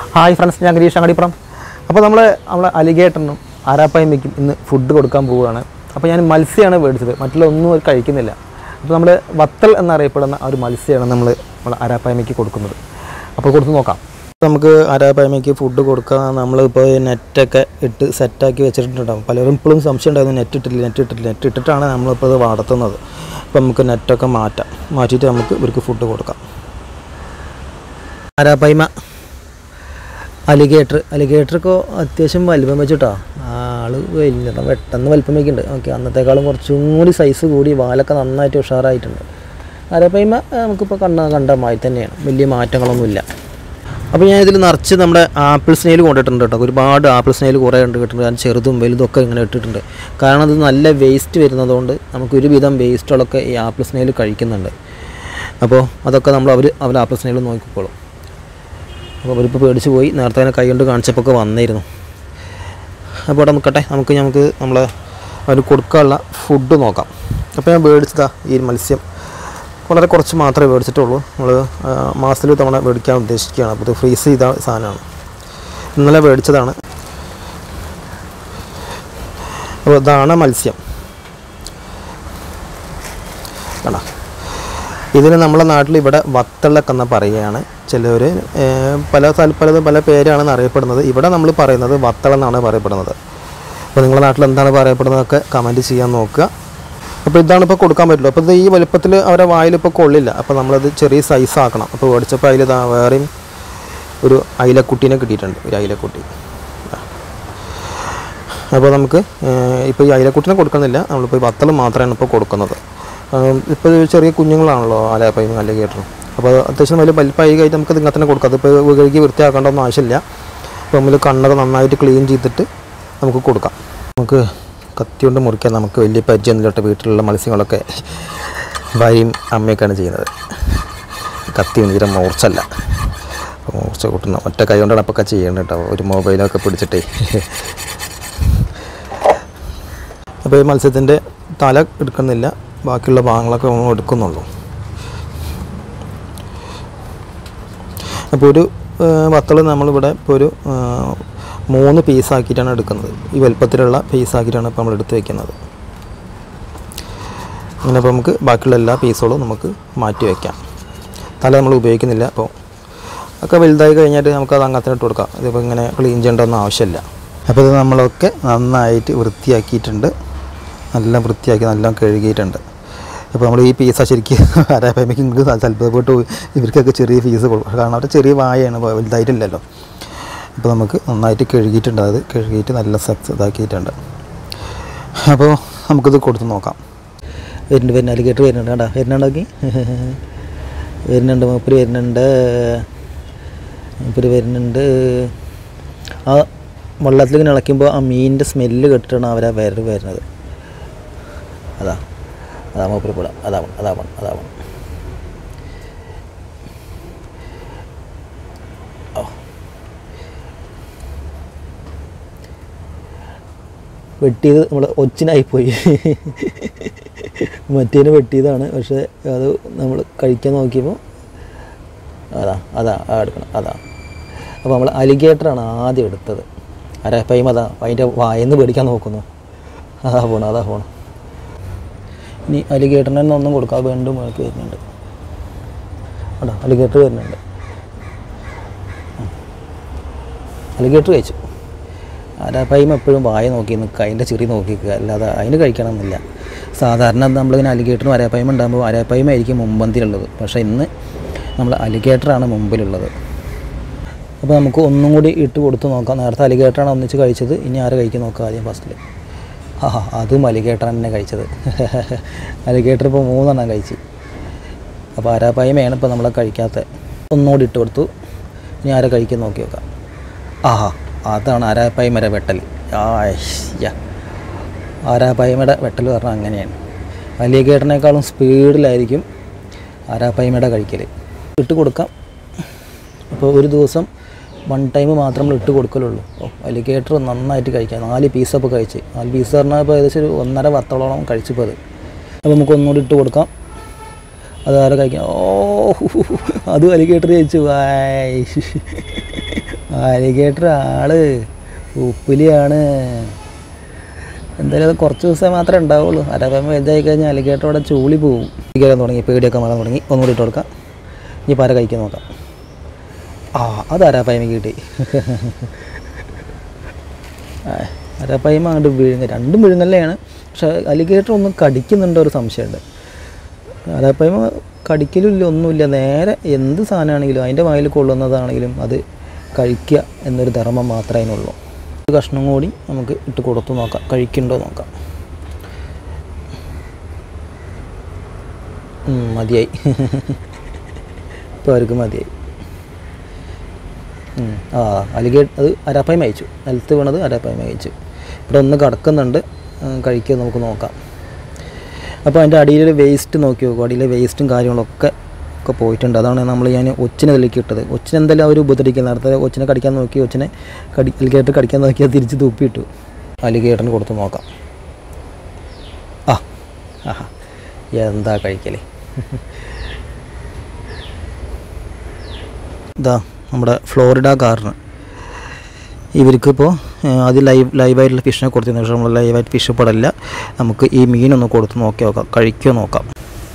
Hi friends, ഞാൻ ഗിരീഷ് അങ്ങടിപ്പുറം. അപ്പോൾ നമ്മൾ അലിഗേറ്ററിനും ആരാപ്പായ്മയ്ക്കും ഇന്ന് ഫുഡ് കൊടുക്കാൻ പോവുകയാണ്. അപ്പോൾ ഞാൻ മത്സ്യമാണ് മേടിച്ചത്, മറ്റുള്ള ഒന്നും അവർ കഴിക്കുന്നില്ല. അപ്പോൾ നമ്മൾ വത്തൽ എന്നറിയപ്പെടുന്ന ആ ഒരു മത്സ്യമാണ് നമ്മൾ ആരാപ്പായ്മയ്ക്ക് കൊടുക്കുന്നത്. അപ്പോൾ കൊടുത്ത് നോക്കാം. നമുക്ക് ആരാപ്പായ്മയ്ക്ക് ഫുഡ് കൊടുക്കാൻ നമ്മളിപ്പോൾ നെറ്റൊക്കെ ഇട്ട് സെറ്റാക്കി വെച്ചിട്ടുണ്ടാകും. പലരും ഇപ്പോഴും സംശയം ഉണ്ടായിരുന്നു, നെറ്റ് ഇട്ടിട്ടാണ് നമ്മളിപ്പോൾ ഇത് വളർത്തുന്നത്. അപ്പോൾ നമുക്ക് നെറ്റൊക്കെ മാറ്റിയിട്ട് നമുക്ക് ഇവർക്ക് ഫുഡ് കൊടുക്കാം. ആരാപ്പായ്മ അലിഗേറ്ററൊക്കെ അത്യാവശ്യം വലിപ്പം വെച്ചിട്ടോ, ആള് വലിയ പെട്ടെന്ന് വലിപ്പം വയ്ക്കുന്നുണ്ട്. ഓക്കെ, അന്നത്തേക്കാളും കുറച്ചും കൂടി സൈസ് കൂടി, വാലൊക്കെ നന്നായിട്ട് ഉഷാറായിട്ടുണ്ട്. ആരാപ്പായ്മ നമുക്കിപ്പോൾ കണ്ട മാതിരി തന്നെയാണ്, വലിയ മാറ്റങ്ങളൊന്നുമില്ല. അപ്പോൾ ഞാൻ ഇതിൽ നിറച്ച് നമ്മുടെ ആപ്പിൾ സ്നെയിൽ കൊണ്ടിട്ടുണ്ട് കേട്ടോ. ഒരുപാട് ആപ്പിൾ സ്നെയിൽ കുറേ കിട്ടുന്നുണ്ട്. ഞാൻ ചെറുതും വലുതും ഒക്കെ ഇങ്ങനെ ഇട്ടിട്ടുണ്ട്. കാരണം അത് നല്ല വേസ്റ്റ് വരുന്നതുകൊണ്ട് നമുക്ക് ഒരുവിധം വേസ്റ്റുകളൊക്കെ ഈ ആപ്പിൾ സ്നെയിൽ കഴിക്കുന്നുണ്ട്. അപ്പോൾ അതൊക്കെ അവർ ആപ്പിൾ സ്നെയിൽ നോക്കിക്കോളും. അപ്പോൾ അവരിപ്പോൾ പേടിച്ച് പോയി, നേരത്തെ തന്നെ കൈ കൊണ്ട് കാണിച്ചപ്പോൾ ഒക്കെ വന്നിരുന്നു. അപ്പോൾ അവിടെ നിൽക്കട്ടെ, നമുക്ക് നമ്മൾ അവർ കൊടുക്കാനുള്ള ഫുഡ് നോക്കാം. അപ്പോൾ ഞാൻ മേടിച്ചതാ ഈ മത്സ്യം വളരെ കുറച്ച് മാത്രമേ മേടിച്ചിട്ടുള്ളൂ. നമ്മൾ മാസത്തിൽ തവണ മേടിക്കാൻ ഉദ്ദേശിക്കുകയാണ്. അപ്പോൾ ഇത് ഫ്രീസ് ചെയ്ത സാധനമാണ്, ഇന്നലെ മേടിച്ചതാണ്. അപ്പോൾ ഇതാണ് മത്സ്യം. കണ്ടോ, ഇതിന് നമ്മുടെ നാട്ടിൽ ഇവിടെ വത്തളൊക്കെ എന്ന് പറയുകയാണ്. ചിലവർ പല പേരാണെന്ന് അറിയപ്പെടുന്നത്. ഇവിടെ നമ്മൾ പറയുന്നത് വത്തളെന്നാണ് പറയപ്പെടുന്നത്. അപ്പോൾ നിങ്ങളുടെ നാട്ടിൽ എന്താണ് പറയപ്പെടുന്നതൊക്കെ കമൻറ്റ് ചെയ്യാൻ നോക്കുക. അപ്പോൾ ഇതാണ് ഇപ്പോൾ കൊടുക്കാൻ പറ്റുള്ളൂ. അപ്പോൾ ഇത് ഈ വലുപ്പത്തിൽ അവരെ വായിലിപ്പോൾ കൊള്ളില്ല. അപ്പോൾ നമ്മളത് ചെറിയ സൈസ് ആക്കണം. അപ്പോൾ മേടിച്ചപ്പോൾ അതിൽ വേറെയും ഒരു അയിലക്കുട്ടീനെ കിട്ടിയിട്ടുണ്ട്, ഒരു അയിലക്കുട്ടി. അപ്പോൾ നമുക്ക് ഇപ്പോൾ ഈ അയിലക്കുട്ടീനെ കൊടുക്കുന്നില്ല, നമ്മളിപ്പോൾ ഈ വത്തൾ മാത്രമാണ് ഇപ്പോൾ കൊടുക്കുന്നത്. ഇപ്പോൾ ചെറിയ കുഞ്ഞുങ്ങളാണല്ലോ ആരാപ്പായ്മ അലിഗേറ്ററും. അപ്പോൾ അത്യാവശ്യം വലിയ വലിപ്പമായി കഴിഞ്ഞാൽ നമുക്ക് ഇങ്ങനെ തന്നെ കൊടുക്കാം. അതിപ്പോൾ കഴുകി വൃത്തിയാക്കേണ്ട ഒന്നും ആവശ്യമില്ല. അപ്പോൾ നമ്മൾ കണ്ണൊക്കെ നന്നായിട്ട് ക്ലീൻ ചെയ്തിട്ട് നമുക്ക് കൊടുക്കാം. നമുക്ക് കത്തി കൊണ്ട് മുറിക്കാൻ നമുക്ക് വലിയ പരിചയമൊന്നുമില്ല. വീട്ടിലുള്ള മത്സ്യങ്ങളൊക്കെ ഭാര്യയും അമ്മയൊക്കെയാണ് ചെയ്യുന്നത്. കത്തി തീരെ മൂർച്ചല്ല, മൂർച്ച കൂട്ടുന്ന ഒറ്റ കൈ കൊണ്ടാണ് അപ്പോൾ ഒക്കെ ചെയ്യേണ്ടത് കേട്ടോ, ഒരു മൊബൈലൊക്കെ പിടിച്ചിട്ടേ. അപ്പോൾ ഈ മത്സ്യത്തിൻ്റെ തല എടുക്കുന്നില്ല, ബാക്കിയുള്ള ഭാഗങ്ങളൊക്കെ എടുക്കുന്നുള്ളൂ. അപ്പോൾ ഒരു വത്തൾ നമ്മളിവിടെ ഇപ്പോൾ ഒരു 3 പീസാക്കിയിട്ടാണ് എടുക്കുന്നത്. ഈ വലുപ്പത്തിലുള്ള പീസാക്കിയിട്ടാണ് ഇപ്പോൾ നമ്മൾ എടുത്ത് വയ്ക്കുന്നത്. അങ്ങനെ അപ്പോൾ നമുക്ക് ബാക്കിയുള്ള എല്ലാ പീസുകളും നമുക്ക് മാറ്റി വയ്ക്കാം. തല നമ്മൾ ഉപയോഗിക്കുന്നില്ല. അപ്പോൾ ഒക്കെ വലുതായി കഴിഞ്ഞാൽ നമുക്കത് അങ്ങനത്തെ ഇട്ട് കൊടുക്കാം. ഇതിപ്പോൾ ഇങ്ങനെ ക്ലീൻ ചെയ്യേണ്ടതൊന്നും ആവശ്യമില്ല. അപ്പോൾ ഇത് നമ്മളൊക്കെ നന്നായിട്ട് വൃത്തിയാക്കിയിട്ടുണ്ട്, നല്ല വൃത്തിയാക്കി നല്ല കഴുകിയിട്ടുണ്ട്. അപ്പോൾ നമ്മൾ ഈ പീസ ശരിക്കും ആരാപ്പായ്മയ്ക്ക് ഇങ്ങൾക്ക് താല്പര്യപ്പെട്ട് ഇവർക്കൊക്കെ ചെറിയ പീസ് കൊടുക്കും. കാരണം അവരുടെ ചെറിയ വായയാണ്, വലുതായിട്ടില്ലല്ലോ. അപ്പോൾ നമുക്ക് നന്നായിട്ട് കഴുകിയിട്ടുണ്ട്, അത് കഴുകിയിട്ട് നല്ല ഇതാക്കിയിട്ടുണ്ട്. അപ്പോൾ നമുക്കിത് കൊടുത്ത് നോക്കാം. വരുന്നുണ്ട് അലിഗേറ്റർ വരുന്നുണ്ട് കേട്ടോ, വരുന്നുണ്ടാക്കി മൂപ്പര് വരുന്നുണ്ട്. ആ വെള്ളത്തിലേക്ക് ഇളക്കുമ്പോൾ ആ മീനിൻ്റെ സ്മെല്ല് കെട്ടിട്ടാണ് അവരാ വരുന്നത്. അതാ മൂപ്പര് കൂടാം, അതാവണം. വെട്ടിയത് നമ്മൾ ഒച്ചിനായിപ്പോയി. മറ്റേന് വെട്ടിയതാണ്, പക്ഷേ അത് നമ്മൾ കഴിക്കാൻ നോക്കിയപ്പോൾ എടുക്കണം. അപ്പോൾ നമ്മൾ അലിഗേറ്ററാണ് ആദ്യം എടുത്തത്. ആരാപ്പായ്മ അതിൻ്റെ വായന്ന് പേടിക്കാൻ നോക്കുന്നു. അതാ പോണം. ഇനി അലിഗേറ്ററിന് തന്നെ ഒന്നും കൊടുക്കാം, വീണ്ടും മുഴക്ക് വരുന്നുണ്ട്. അലിഗേറ്റർ വരുന്നുണ്ട്. അലിഗേറ്റർ കഴിച്ചു. ആരാപ്പായ്മ എപ്പോഴും വായ നോക്കി നിൽക്കുക, അതിൻ്റെ ചെറിയ നോക്കിക്കുക, അല്ലാതെ അതിന് കഴിക്കണമെന്നില്ല. സാധാരണ നമ്മളിങ്ങനെ അലിഗേറ്ററും ആരാപ്പായ്മ ഉണ്ടാകുമ്പോൾ ആരാപ്പായ്മ ആയിരിക്കും മുമ്പന്തിയിലുള്ളത്. പക്ഷേ ഇന്ന് നമ്മൾ അലിഗേറ്ററാണ് മുമ്പിലുള്ളത്. അപ്പോൾ നമുക്ക് ഒന്നും കൂടി ഇട്ട് കൊടുത്ത് നോക്കാം. നേരത്തെ അലിഗേറ്ററാണ് ഒന്നിച്ച് കഴിച്ചത്, ഇനി ആരെ കഴിക്കാൻ നോക്കാം ആദ്യം ഫസ്റ്റിൽ. അതും അലിഗേറ്റർ തന്നെ കഴിച്ചത്. അലിഗേറ്റർ ഇപ്പോൾ 3 എണ്ണം കഴിച്ച്. അപ്പോൾ ആരാപ്പായ്മയാണ് ഇപ്പോൾ നമ്മളെ കഴിക്കാത്തത്. ഒന്നുകൂടി ഇട്ട് കൊടുത്തു, ഇനി ആരെ കഴിക്കാൻ നോക്കി നോക്കാം. അതാണ് ആരാപ്പായ്മയുടെ വെട്ടൽ. ആരാപ്പായ്മയുടെ വെട്ടൽ പറഞ്ഞാൽ അങ്ങനെയാണ്. അലിഗേറ്ററിനേക്കാളും സ്പീഡിലായിരിക്കും ആരാപ്പായ്മയുടെ കഴിക്കൽ. ഇട്ട് കൊടുക്കാം. അപ്പോൾ ഒരു ദിവസം 1 ടൈം മാത്രം നമ്മൾ ഇട്ട് കൊടുക്കലുള്ളൂ. അലിഗേറ്റർ നന്നായിട്ട് കഴിക്കാം. 4 പീസപ്പോൾ കഴിച്ച്. 4 പീസ് പറഞ്ഞാൽ ഇപ്പോൾ ഏകദേശം ഒരു 1.5 വത്തളോളം കഴിച്ചിപ്പോൾ അത്. അപ്പോൾ നമുക്ക് ഒന്നുകൂടി ഇട്ട് കൊടുക്കാം. അതാരെ കഴിക്കാം. അതും അലിഗേറ്റർ കഴിച്ചു. അലിഗേറ്റർ ആള് ഉപ്പിലിയാണ്. എന്തായാലും അത് കുറച്ച് ദിവസം മാത്രമേ ഉണ്ടാവുള്ളൂ. അരപ്പയമ വലുതായി കഴിഞ്ഞാൽ അലിഗേറ്റർ അവിടെ ചൂളി പോവും. കയറാൻ തുടങ്ങി, പേടിയൊക്കെ മാറാൻ തുടങ്ങി. ഒന്നുകൂടി ഇട്ട് കൊടുക്കാം. ഇനി പാര കഴിക്കാൻ നോക്കാം. അത് അരപ്പയമയ്ക്ക് കിട്ടി. അരപ്പയമ അങ്ങോട്ട് വിഴുങ്ങ, രണ്ടും വിഴുങ്ങല്ലാണ്. പക്ഷേ അലിഗേറ്റർ ഒന്നും കടിക്കുന്നുണ്ടോ ഒരു സംശയമുണ്ട്. അരപ്പയമ കടിക്കലുമില്ല, ഒന്നുമില്ല. നേരെ എന്ത് സാധനമാണെങ്കിലും അതിൻ്റെ വായിൽ കൊള്ളുന്നതാണെങ്കിലും അത് കഴിക്കുക എന്നൊരു ധർമ്മം മാത്രമേ അതിനുള്ളൂ. ഒരു കഷ്ണം കൂടി നമുക്ക് ഇട്ട് കൊടുത്തു നോക്കാം, കഴിക്കുന്നുണ്ടോ നോക്കാം. മതിയായി. ഇപ്പോൾ അവർക്ക് മതിയായി. അലിഗേറ്റർ അത് അരപ്പയമ അയച്ചു, നിലത്ത് വീണത് അരപ്പയമ അയച്ചു. ഇവിടെ ഒന്ന് കിടക്കുന്നുണ്ട്, കഴിക്കുക നമുക്ക് നോക്കാം. അപ്പോൾ അതിൻ്റെ അടിയിലൊരു വേസ്റ്റ് നോക്കി നോക്കും. അടിയിലെ വേസ്റ്റും കാര്യങ്ങളൊക്കെ പോയിട്ടുണ്ട്. അതാണ് ഞാൻ ഒച്ചിനെ ഇതിലേക്ക് ഇട്ടത്. ഒച്ചിനെ എന്തായാലും അവർ ഉപദ്രവിക്കുന്നത്. നേരത്തെ ഒച്ചിനെ കടിക്കാൻ നോക്കി, ഒച്ചിനെ അലിഗേറ്റർ കടിക്കാൻ നോക്കിയാൽ തിരിച്ച് തുപ്പിയിട്ടു. അലിഗേറ്ററിന് കൊടുത്ത് നോക്കാം. എന്താ കഴിക്കലേ. ഇതാ നമ്മുടെ ഫ്ലോറിഡ കാറിന് ഇവർക്കിപ്പോൾ അത് ലൈവായിട്ടുള്ള ഫിഷിനെ കൊടുത്തതിന് ശേഷം നമ്മൾ ലൈവായിട്ട് ഫിഷ് പെടില്ല. നമുക്ക് ഈ മീനൊന്ന് കൊടുത്ത് നോക്കാം, കഴിക്കുമോ നോക്കാം.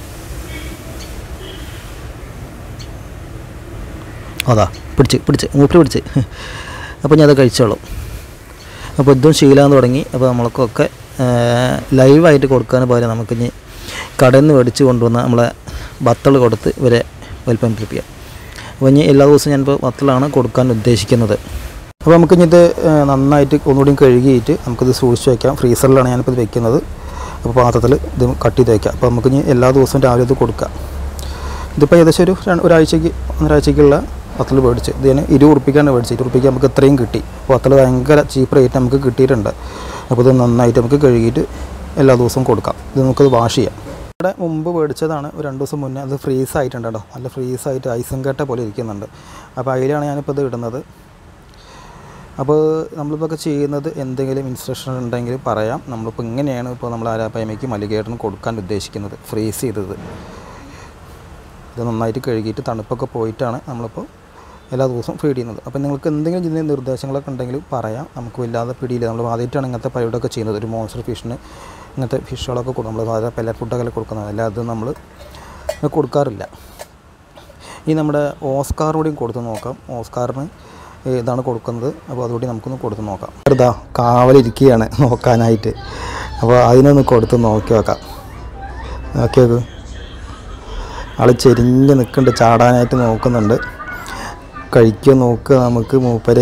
അതാ പിടിച്ച് മൂപ്പര് പിടിച്ച്. അപ്പോൾ ഞാൻ അത് കഴിച്ചോളും. അപ്പോൾ ഇതും ശീലമാകാൻ തുടങ്ങി. അപ്പോൾ നമ്മൾക്കൊക്കെ ലൈവായിട്ട് കൊടുക്കാൻ പകരം നമുക്കിനി കടയിൽ നിന്ന് മേടിച്ച് കൊണ്ടുവന്ന നമ്മളെ ബത്തൾ കൊടുത്ത് ഇവരെ വലിപ്പമിപ്പിക്കാം. അപ്പോൾ ഇനി എല്ലാ ദിവസവും ഞാനിപ്പോൾ ബത്തളാണ് കൊടുക്കാൻ ഉദ്ദേശിക്കുന്നത്. അപ്പോൾ നമുക്കിനി ഇത് നന്നായിട്ട് ഒന്നുകൂടി കഴുകിയിട്ട് നമുക്കിത് സൂക്ഷിച്ച് വയ്ക്കാം. ഫ്രീസറിലാണ് ഞാനിപ്പോൾ ഇത് വെക്കുന്നത്. അപ്പോൾ പാത്രത്തിൽ ഇത് കട്ട് ചെയ്ത് വയ്ക്കാം. അപ്പോൾ നമുക്കിനി എല്ലാ ദിവസവും രാവിലെ ഇത് കൊടുക്കാം. ഇതിപ്പോൾ ഏകദേശം ഒന്നരാഴ്ചയ്ക്കുള്ള വത്തൽ മേടിച്ച് ഇത് ഞാൻ 20 ഉറുപ്പിക്കാണ് മേടിച്ചത്. 20 ഉറുപ്പിക്ക് നമുക്ക് ഇത്രയും കിട്ടി. വത്തൽ ഭയങ്കര ചീപ്പ് റേറ്റ് നമുക്ക് കിട്ടിയിട്ടുണ്ട്. അപ്പോൾ ഇത് നന്നായിട്ട് നമുക്ക് കഴുകിയിട്ട് എല്ലാ ദിവസവും കൊടുക്കാം. ഇത് നമുക്കത് വാഷ് ചെയ്യാം. ഇവിടെ മുമ്പ് മേടിച്ചതാണ്, ഒരു 2 ദിവസം മുന്നേ. അത് ഫ്രീസായിട്ടുണ്ട് കേട്ടോ, നല്ല ഫ്രീസായിട്ട് ഐസും കട്ട പോലെ ഇരിക്കുന്നുണ്ട്. അപ്പോൾ അതിലാണ് ഞാനിപ്പോൾ ഇത് ഇടുന്നത്. അപ്പോൾ നമ്മളിപ്പോൾ ചെയ്യുന്നത് എന്തെങ്കിലും ഇൻസ്ട്രക്ഷൻ ഉണ്ടെങ്കിൽ പറയാം. നമ്മളിപ്പോൾ ഇങ്ങനെയാണ് ഇപ്പോൾ നമ്മൾ അരപ്പയമയ്ക്കും അലിഗേറ്ററിനും കൊടുക്കാൻ ഉദ്ദേശിക്കുന്നത്. ഫ്രീസ് ചെയ്തത് ഇത് നന്നായിട്ട് കഴുകിയിട്ട് തണുപ്പൊക്കെ പോയിട്ടാണ് നമ്മളിപ്പോൾ എല്ലാ ദിവസവും ഫീഡ് ചെയ്യുന്നത്. അപ്പോൾ നിങ്ങൾക്ക് എന്തെങ്കിലും ഇതിൻ്റെ നിർദ്ദേശങ്ങളൊക്കെ ഉണ്ടെങ്കിൽ പറയാം. നമുക്ക് വല്ലാതെ പിടിയില്ല. നമ്മൾ ആദ്യമായിട്ടാണ് ഇങ്ങനത്തെ പരിപാടിയൊക്കെ ചെയ്യുന്നത്. ഒരു മോൺസ്റ്റർ ഫിഷിന് ഇങ്ങനത്തെ ഫിഷുകളൊക്കെ കൊടുക്കും. നമ്മൾ സാധാരണ പെല്ലറ്റ് ഫുഡൊക്കെ കൊടുക്കുന്നത്, അല്ലാതെ നമ്മൾ കൊടുക്കാറില്ല. ഈ നമ്മുടെ ഓസ്കാറിനോടെയും കൊടുത്ത് നോക്കാം. ഓസ്കാറിന് ഇതാണ് കൊടുക്കുന്നത്. അപ്പോൾ അതുകൂടി നമുക്കൊന്ന് കൊടുത്ത് നോക്കാം. ഇതാ കാവലിരിക്കുകയാണ് നോക്കാനായിട്ട്. അപ്പോൾ അതിനൊന്ന് കൊടുത്ത് നോക്കി നോക്കാം. നോക്കിയത് ആൾ ചെരിഞ്ഞ് നിൽക്കുന്നുണ്ട്, ചാടാനായിട്ട് നോക്കുന്നുണ്ട്. കഴിക്കുക നോക്കുക നമുക്ക് മൂപ്പര്.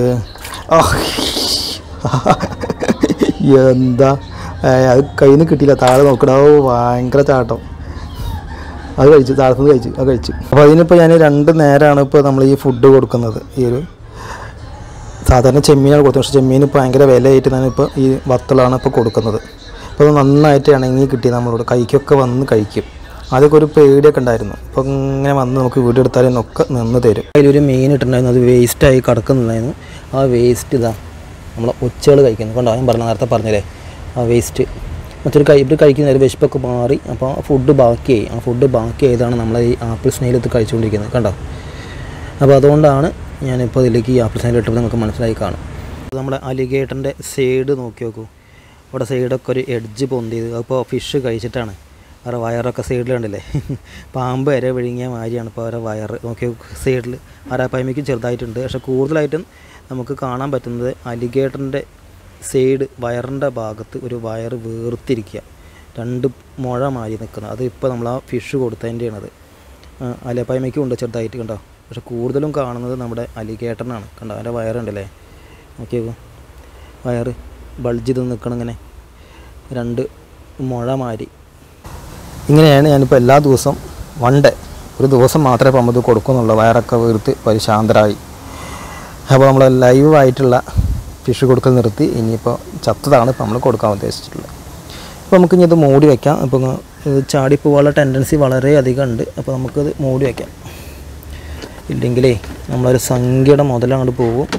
എന്താ അത് കയ്യിൽ നിന്ന് കിട്ടിയില്ല, താഴെ നോക്കണോ, ഭയങ്കര ചാട്ടം. അത് കഴിച്ചു, താഴത്തുനിന്ന് കഴിച്ചു. അപ്പോൾ അതിനിപ്പോൾ ഞാൻ 2 നേരമാണ് ഇപ്പോൾ നമ്മൾ ഈ ഫുഡ് കൊടുക്കുന്നത്. ഈ ഒരു സാധാരണ ചെമ്മീനാണ് കൊടുത്തത്. പക്ഷേ ചെമ്മീൻ ഇപ്പോൾ ഭയങ്കര വിലയായിട്ട് ഞാനിപ്പോൾ ഈ വത്തളാണ് ഇപ്പോൾ കൊടുക്കുന്നത്. അപ്പോൾ അത് നന്നായിട്ട് ഇണങ്ങി കിട്ടി. നമ്മളോട് കൈക്കൊക്കെ വന്ന് കഴിക്കും. അതൊക്കെ ഒരു പേടിയൊക്കെ ഉണ്ടായിരുന്നു. അപ്പോൾ ഇങ്ങനെ വന്ന് നമുക്ക് വീഡിയോ എടുത്താലൊക്കെ നിന്ന് തരും. അതിലൊരു മീൻ ഇട്ടിട്ടുണ്ടായിരുന്നു, അത് വേസ്റ്റായി കിടക്കുന്നുണ്ടായിരുന്നു. ആ വേസ്റ്റ് ഇതാ നമ്മളെ ഒച്ചകൾ കഴിക്കുന്നു. കണ്ടോ, ഞാൻ നേരത്തെ പറഞ്ഞില്ലേ, ആ വേസ്റ്റ് മറ്റൊരു ഇവർ കഴിക്കുന്ന ഒരു വിശപ്പൊക്കെ മാറി. അപ്പോൾ ഫുഡ് ബാക്കിയായി. ആ ഫുഡ് ബാക്കിയായതാണ് നമ്മൾ ഈ ആപ്പിൾ സ്നെയിലത്ത് കഴിച്ചുകൊണ്ടിരിക്കുന്നത്. കണ്ടോ, അപ്പോൾ അതുകൊണ്ടാണ് ഞാനിപ്പോൾ ഇതിലേക്ക് ഈ ആപ്പിൾ സ്നെയിൽ ഇട്ടപ്പോൾ നമുക്ക് മനസ്സിലായി കാണും. നമ്മുടെ അലിഗേറ്ററിൻ്റെ സൈഡ് നോക്കി നോക്കൂ. ഇവിടെ സൈഡൊക്കെ ഒരു എഡ്ജ് പൊന്തിയത്. അപ്പോൾ ഫിഷ് കഴിച്ചിട്ടാണ്. അവരുടെ വയറൊക്കെ സൈഡിലുണ്ടല്ലേ, പാമ്പ് വരെ വിഴുങ്ങിയ മാതിരിയാണ് ഇപ്പോൾ അവരുടെ വയറ്. നോക്കി സൈഡിൽ അരപ്പയമയ്ക്കും ചെറുതായിട്ടുണ്ട്. പക്ഷേ കൂടുതലായിട്ടും നമുക്ക് കാണാൻ പറ്റുന്നത് അലിഗേറ്ററിൻ്റെ സൈഡ് വയറിൻ്റെ ഭാഗത്ത് ഒരു വയറ് വേർതിരിക്കുക, 2 മുഴ മാറി നിൽക്കുന്നത്. അത് ഇപ്പോൾ നമ്മൾ ആ ഫിഷ് കൊടുത്തതിൻ്റെയാണത്. അരപ്പയമയ്ക്കും ഉണ്ട് ചെറുതായിട്ട്, കണ്ടോ. പക്ഷേ കൂടുതലും കാണുന്നത് നമ്മുടെ അലിഗേറ്ററിനാണ്. കണ്ടോ, അതിൻ്റെ വയറുണ്ടല്ലേ, നോക്കിയേക്കോ, വയറ് ബൾജ് ചെയ്ത് നിൽക്കണം ഇങ്ങനെ, 2 മുഴ മാറി. ഇങ്ങനെയാണ് ഞാനിപ്പോൾ എല്ലാ ദിവസവും 1 ഡേ, ഒരു ദിവസം മാത്രമേ ഇപ്പോൾ നമ്മൾ കൊടുക്കുന്നുള്ളൂ. വയറൊക്കെ വീർത്ത് പരിശാന്തരായി. അപ്പോൾ നമ്മൾ ലൈവായിട്ടുള്ള ഫിഷ് കൊടുക്കൽ നിർത്തി. ഇനിയിപ്പോൾ ചത്തതാണ് ഇപ്പോൾ നമ്മൾ കൊടുക്കാൻ ഉദ്ദേശിച്ചിട്ടുള്ളത്. അപ്പോൾ നമുക്കിനി ഇത് മൂടി വയ്ക്കാം. ഇപ്പോൾ ചാടിപ്പോകാനുള്ള ടെൻഡൻസി വളരെ അധികം ഉണ്ട്. അപ്പോൾ നമുക്കത് മൂടി വയ്ക്കാം. ഇല്ലെങ്കിലേ നമ്മളൊരു സംഖ്യയുടെ മുതലങ്ങോട്ട് പോകും.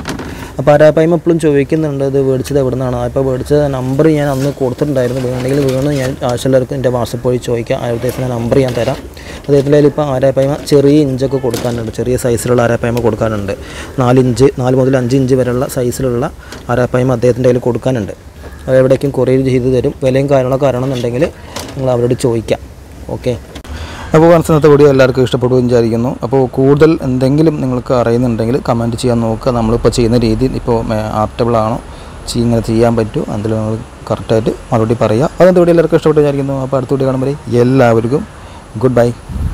അപ്പോൾ ആരാപ്പായ്മ എപ്പോഴും ചോദിക്കുന്നുണ്ട് ഇത് മേടിച്ചത് എവിടെ നിന്നാണ്. അപ്പോൾ മേടിച്ച നമ്പർ ഞാൻ അന്ന് കൊടുത്തിട്ടുണ്ടായിരുന്നു. വേണമെങ്കിൽ വീണ് ഞാൻ ആവശ്യമുള്ളവർക്ക് എൻ്റെ വാട്സപ്പ് വഴി ചോദിക്കാം. അദ്ദേഹത്തിൻ്റെ നമ്പർ ഞാൻ തരാം. അദ്ദേഹത്തിൻ്റെ കയ്യിൽ ഇപ്പോൾ ആരാപ്പായ്മ ചെറിയ ഇഞ്ചൊക്കെ കൊടുക്കാനുണ്ട്, ചെറിയ സൈസിലുള്ള ആരാപ്പായ്മ കൊടുക്കാനുണ്ട്. 4 മുതൽ 5 ഇഞ്ച് വരെയുള്ള സൈസിലുള്ള ആരാപ്പായ്മ അദ്ദേഹത്തിൻ്റെ കയ്യിൽ കൊടുക്കാനുണ്ട്. അത് എവിടേക്കും കൊറിയർ ചെയ്ത് തരും. വിലയും കാര്യങ്ങളൊക്കെ അറിയണമെന്നുണ്ടെങ്കിൽ നിങ്ങൾ അവരോട് ചോദിക്കാം. ഓക്കെ. അപ്പോൾ ഇന്നത്തെ വീഡിയോ എല്ലാവർക്കും ഇഷ്ടപ്പെടുകയും വിചാരിക്കുന്നു. അപ്പോൾ കൂടുതൽ എന്തെങ്കിലും നിങ്ങൾക്ക് അറിയുന്നുണ്ടെങ്കിൽ കമൻറ്റ് ചെയ്യാൻ നോക്കുക. നമ്മളിപ്പോൾ ചെയ്യുന്ന രീതി ഇപ്പോൾ ആപ്റ്റബിൾ ആണോ, ഇങ്ങനെ ചെയ്യാൻ പറ്റുമോ, അതിൽ നമ്മൾ കറക്റ്റായിട്ട് മറുപടി പറയുക. അതെന്ത് വീഡിയോ എല്ലാവർക്കും ഇഷ്ടപ്പെട്ടു വിചാരിക്കുന്നു. അപ്പോൾ അടുത്ത വീഡിയോ കാണുമ്പോൾ എല്ലാവർക്കും ഗുഡ് ബൈ.